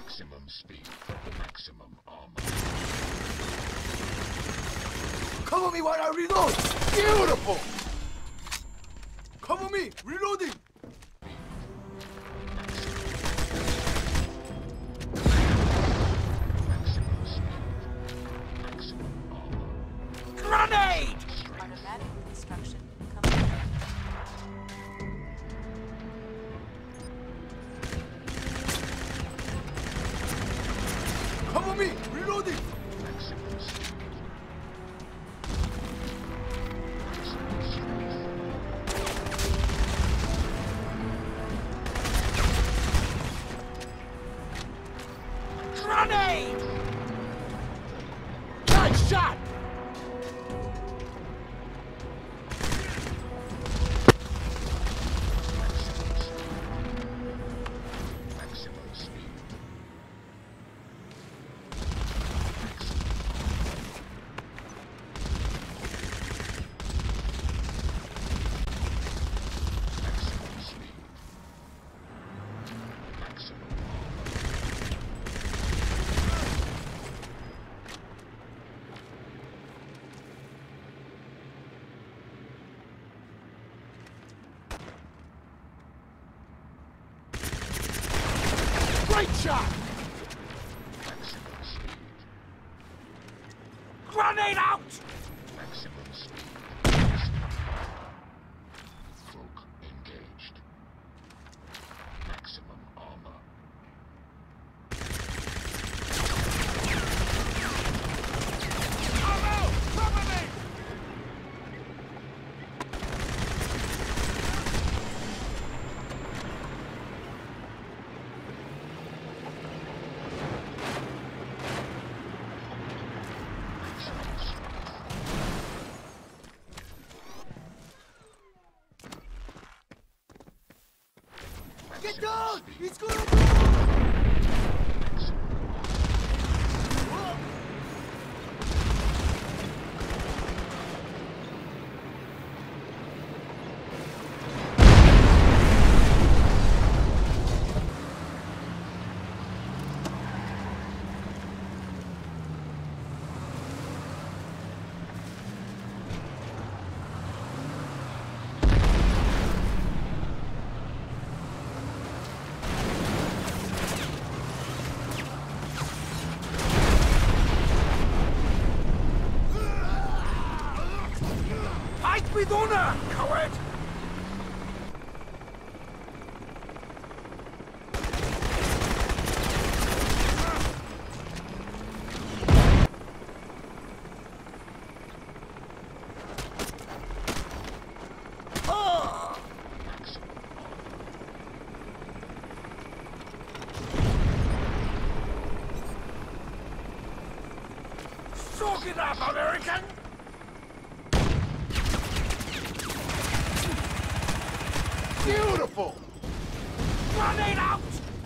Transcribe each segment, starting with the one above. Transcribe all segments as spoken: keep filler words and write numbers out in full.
Maximum speed, maximum armor. Cover me while I reload! Beautiful! Cover me! Reloading! Maximum speed, maximum armor. Grenade! Automatic construction complete. Cover me! Reloading! Maximum speed. Maximum strength. Grenade! Nice shot! Maximum speed. Maximum speed. Maximum armor. Great shot! Maximum speed. Grenade out! Maximum speed. Cloak engaged. Maximum armor. Ammo! Cover me! Maximum strength. Get Maximum down! speed. He's gonna Maximum armor. Fight with honor, coward! Ah! Maximum armor. Soak it up, American! Beautiful! Grenade out!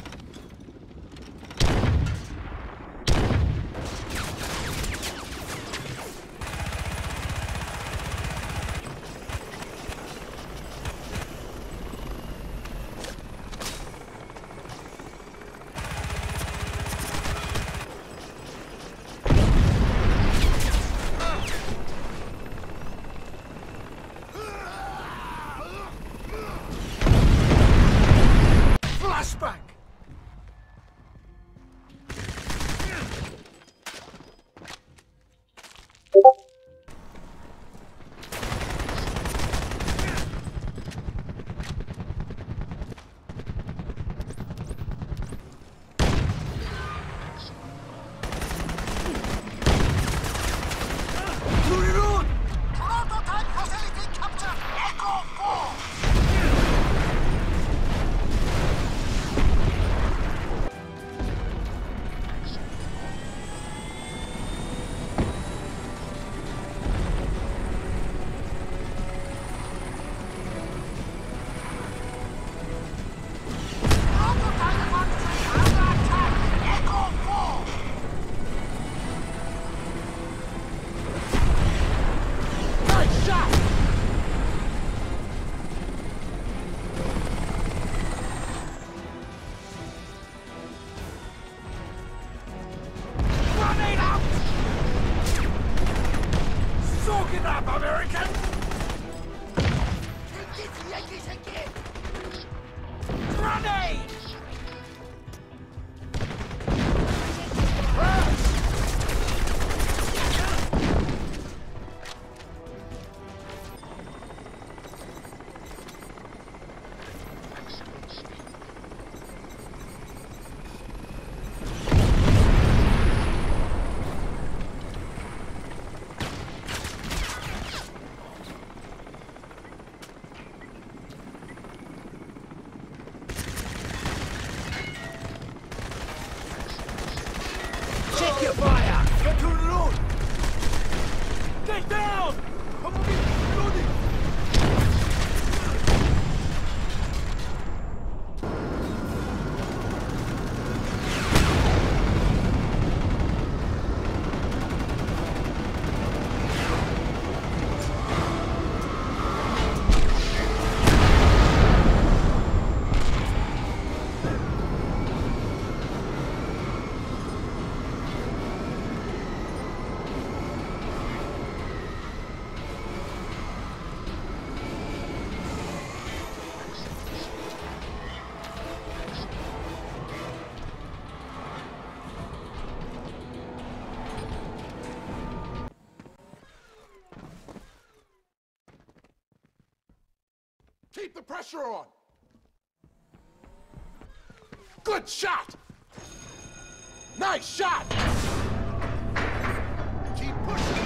Flashbang! Reload! Prototype facility captured! Echo four! Keep the pressure on! Good shot! Nice shot! Keep pushing!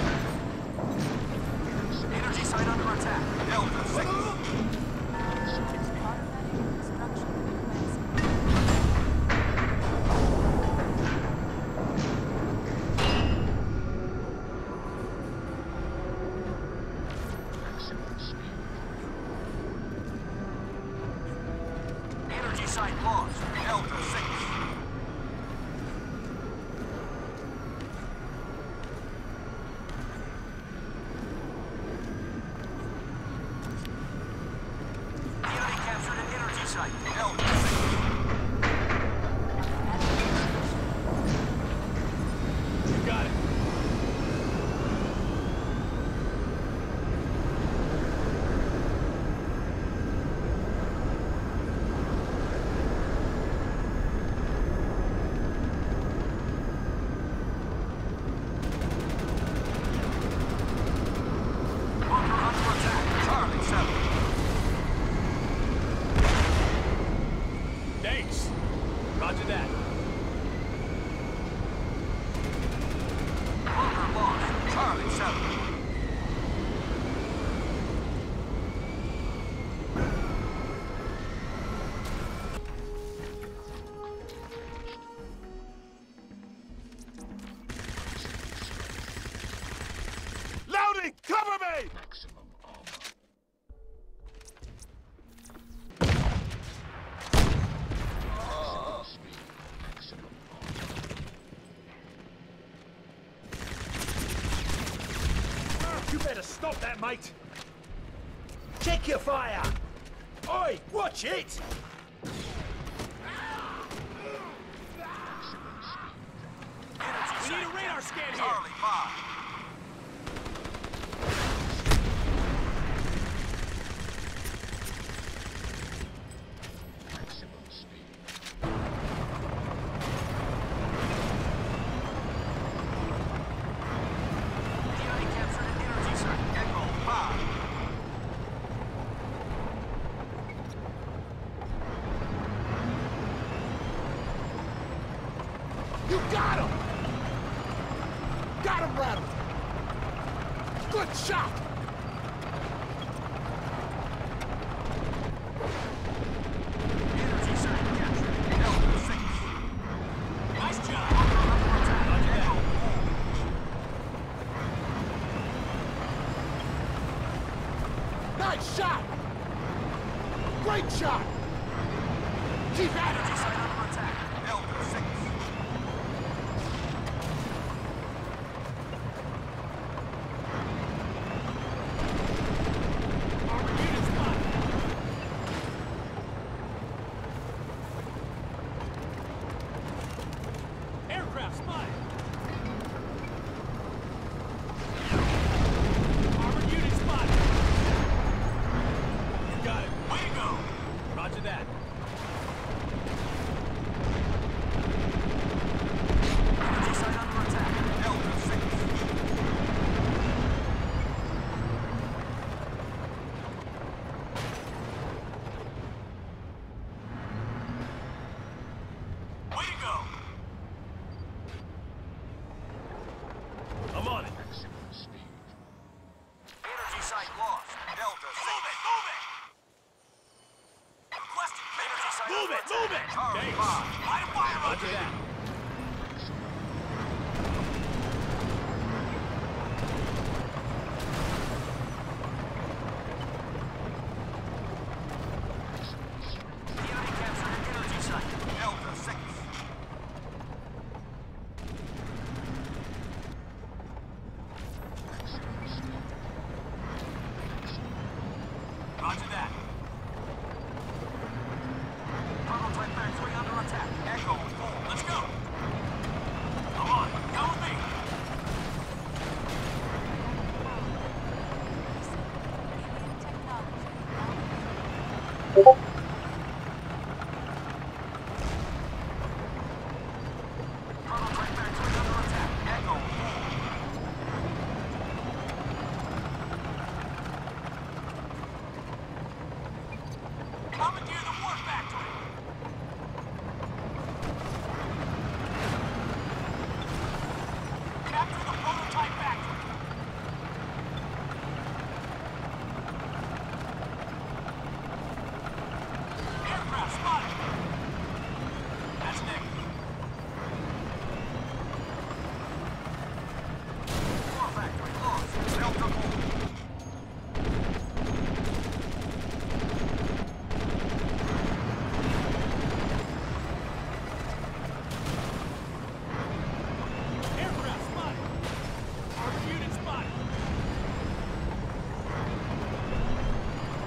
Energy site under attack. Delta six. Automatic destruction commencing. Maximum speed. Energy site lost. Delta six. Enemy captured an energy site. Delta six. You got it. Bunker under attack. Charlie seven. Thanks. Roger that. Bunker lost. Charlie seven. Loading! Cover me! Maximum armor. Maximum speed. Maximum armor. You better stop that, mate! Check your fire! Oi, watch it! Energy We site. need a radar scan here! Charlie five. Maximum speed. Enemy captured an energy site. Echo five. You got him! Got him rattled! Good shot! Energy site captured. Delta six. Nice job! Bunker under attack. Echo four. Nice shot! Great shot! Keep at Energy it! site under attack. Delta six. Armor unit spotted! Aircraft spotted! Armor unit spotted! You got it. Way to go. Roger that. Energy site under attack. Delta six. Way to go. I'm on it. Maximum speed. Energy site lost. Delta six. Move it, move it. Requesting energy site Move under it, attack. move it. Charlie Thanks. five. Light a fire on Roger that. Enemy captured an energy site. Delta six. Roger that. Prototype factory under attack. Echo four. Let's go. Come on, come with me. Alien technology. Prototype factory under attack. Echo four.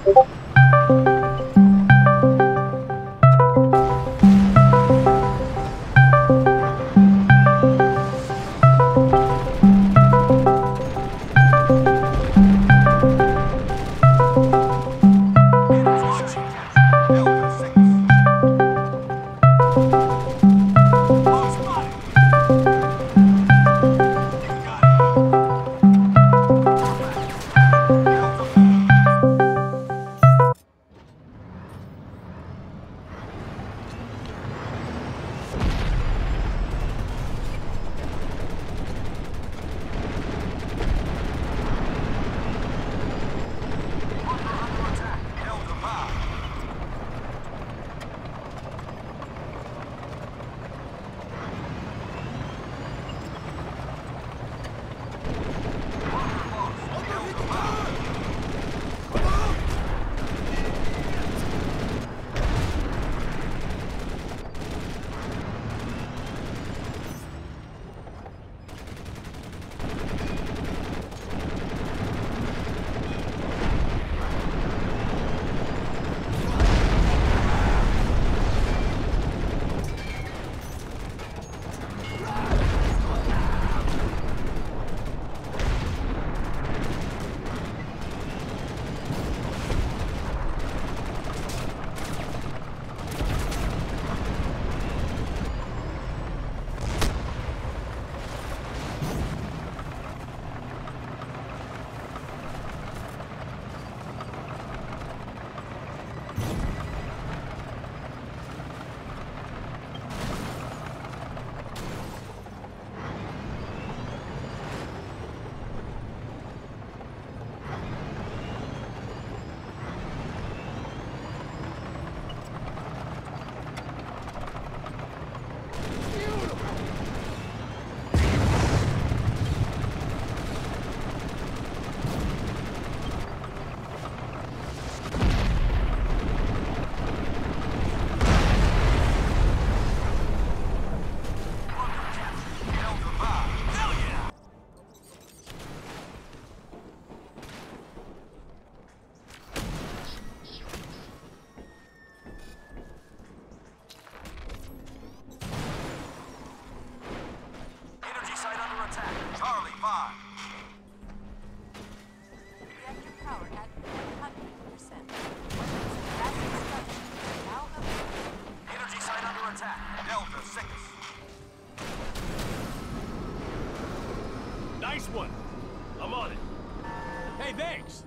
Nice one. I'm on it. Hey, thanks.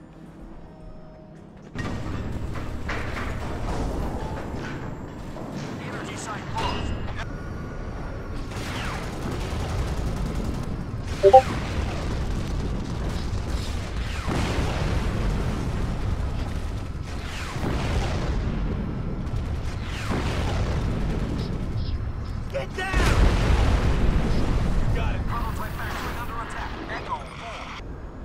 Energy site closed. Get down! You got it. Prototype factory under attack. Echo four.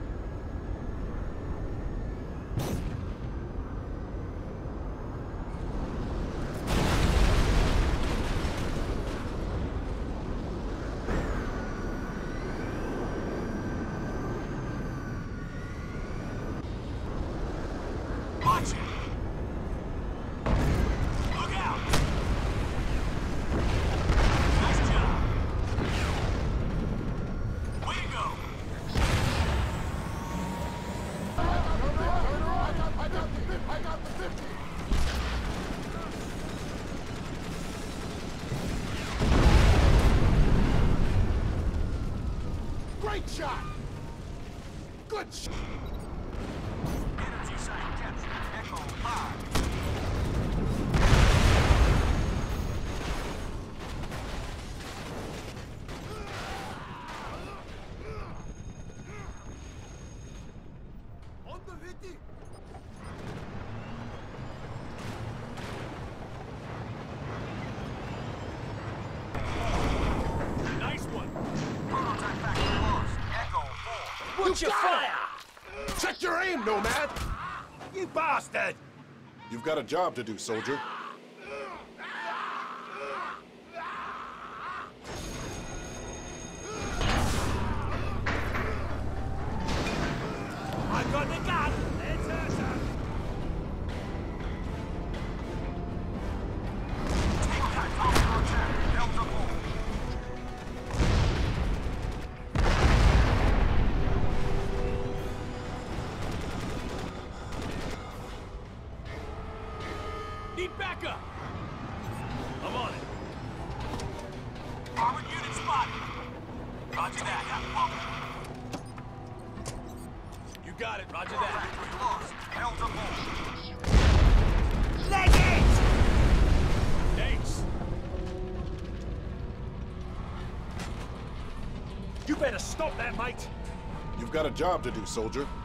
Watch it. Look out. Nice job. Way to go. Great shot! Good shot! Energy site captured. Echo five. On the Vitti! Nice one! Prototype factory lost. Echo four. What's your fire? Check your aim, Nomad! You bastard! You've got a job to do, soldier. I got the gun! Let's hurt her! Need backup! I'm on it. Armored unit spotted. Roger that. You got it, roger that. Factory lost. Held to hold. Leg it! Thanks. You better stop that, mate. You've got a job to do, soldier.